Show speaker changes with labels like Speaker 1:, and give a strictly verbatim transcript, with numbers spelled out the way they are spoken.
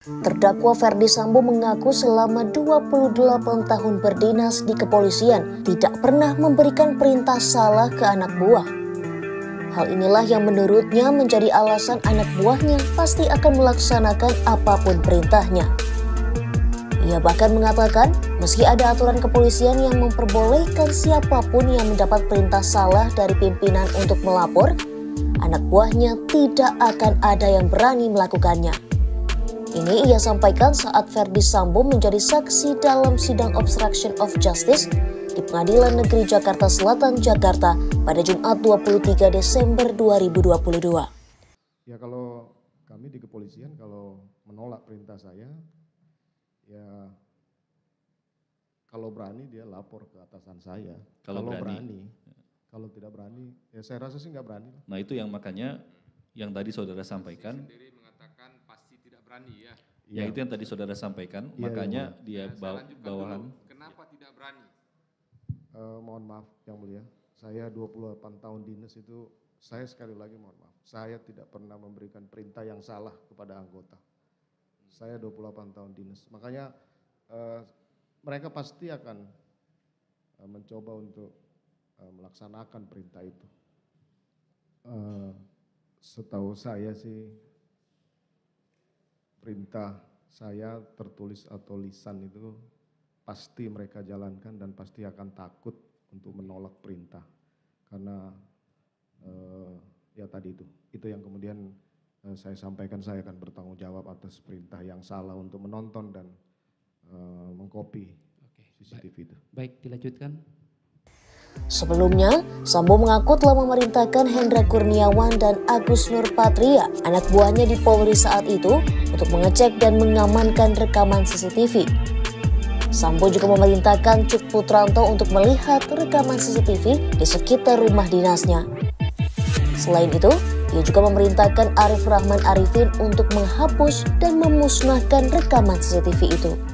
Speaker 1: Terdakwa Ferdy Sambo mengaku selama dua puluh delapan tahun berdinas di kepolisian tidak pernah memberikan perintah salah ke anak buah. Hal inilah yang menurutnya menjadi alasan anak buahnya pasti akan melaksanakan apapun perintahnya. Ia bahkan mengatakan meski ada aturan kepolisian yang memperbolehkan siapapun yang mendapat perintah salah dari pimpinan untuk melapor, anak buahnya tidak akan ada yang berani melakukannya. Ini ia sampaikan saat Ferdy Sambo menjadi saksi dalam sidang obstruction of justice di Pengadilan Negeri Jakarta Selatan, Jakarta pada Jumat dua puluh tiga Desember dua ribu dua puluh dua.
Speaker 2: Ya, kalau kami di kepolisian kalau menolak perintah saya, ya kalau berani dia lapor ke atasan saya.
Speaker 3: Kalau,
Speaker 2: kalau
Speaker 3: berani.
Speaker 2: berani, kalau tidak berani, ya saya rasa sih nggak berani.
Speaker 3: Nah itu yang makanya yang tadi saudara sampaikan.
Speaker 4: Sendiri mengatakan pasti tidak berani ya.
Speaker 3: Ya, ya itu yang tadi saudara sampaikan,
Speaker 2: ya,
Speaker 3: makanya
Speaker 2: ya,
Speaker 3: dia baw bawahan.
Speaker 4: Dulu. Kenapa tidak berani?
Speaker 2: Uh, mohon maaf yang mulia, saya dua puluh delapan tahun dinas itu, saya sekali lagi mohon maaf, saya tidak pernah memberikan perintah yang salah kepada anggota. Saya dua puluh delapan tahun dinas, makanya uh, mereka pasti akan uh, mencoba untuk uh, melaksanakan perintah itu. Uh, setahu saya sih, perintah saya tertulis atau lisan itu pasti mereka jalankan dan pasti akan takut untuk menolak perintah. Karena uh, ya tadi itu, itu yang kemudian uh, saya sampaikan, saya akan bertanggung jawab atas perintah yang salah untuk menonton dan uh, mengcopy C C T V itu.
Speaker 5: Baik, dilanjutkan.
Speaker 1: Sebelumnya, Sambo mengaku telah memerintahkan Hendra Kurniawan dan Agus Nurpatria, anak buahnya di Polri saat itu, untuk mengecek dan mengamankan rekaman C C T V. Sambo juga memerintahkan Cuk Putranto untuk melihat rekaman C C T V di sekitar rumah dinasnya. Selain itu, ia juga memerintahkan Arif Rahman Arifin untuk menghapus dan memusnahkan rekaman C C T V itu.